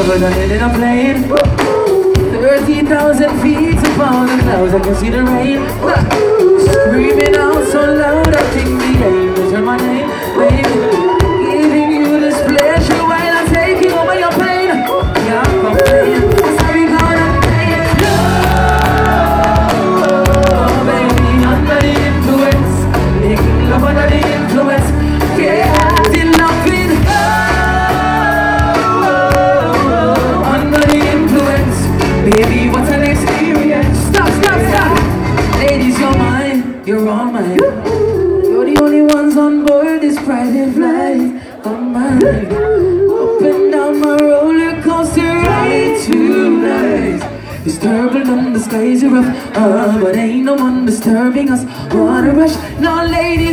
never done it in a plane. 30,000 feet above the clouds, I can see the rain. Screaming out so loud, I think the angels heard my name, baby. Giving you this pleasure while I'm taking over your pain. Yeah, I'm complaining, so we gonna play it slow, baby. Under the influence, making love under the influence. Yeah, in loving, under the influence. Baby, what an experience. Stop, stop, stop. Ladies, you're mine, you're all mine. You're the only ones on board this private flight of mine. Up and down my roller coaster ride tonight. It's turbulent and the skies are rough, but ain't no one disturbing us. Wanna rush, no lady,